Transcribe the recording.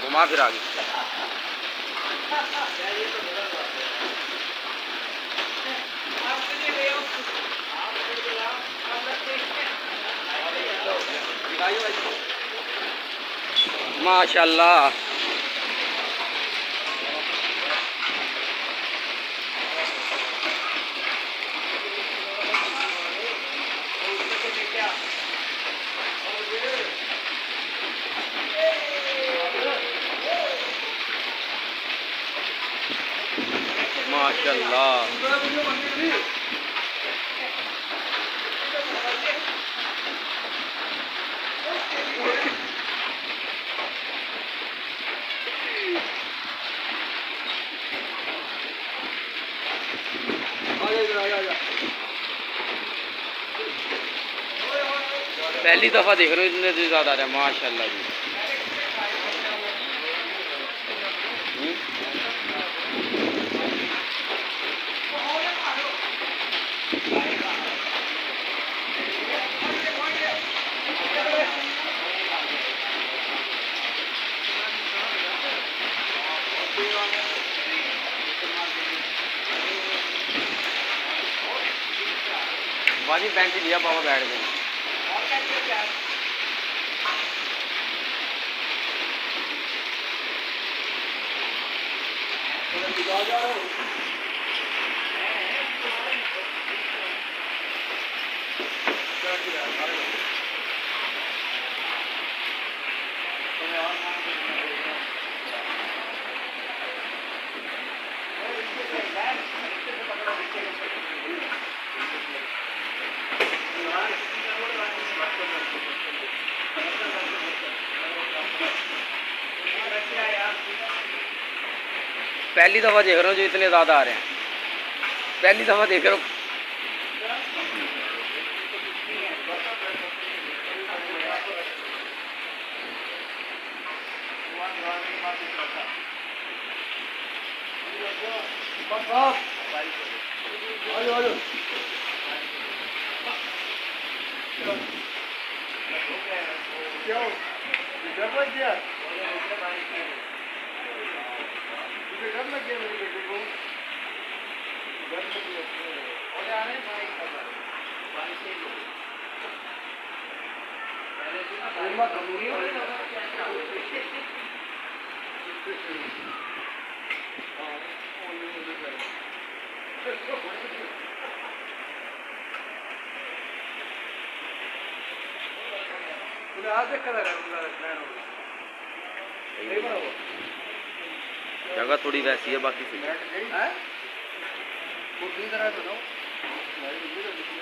घुमा फिर आगे। माशाल्लाह माशाल्लाह। पहली दफ़ा देख रहे हो इतने से ज़्यादा आ रहा है माशाल्लाह जी। बाजी बेंच लिया पापा बैठ गए। पहली दफ़ा देख रहा हूँ जो इतने ज़्यादा आ रहे हैं, पहली दफ़ा देख रहा हूँ। डर लग गया मेरे बेटे को, डर लग गया। और आने बाइक का बाइक से पहले से ना बाइक कमजोरी हो रही है क्या हो आज देखा था जगह थोड़ी वैसी है बाकी सही है।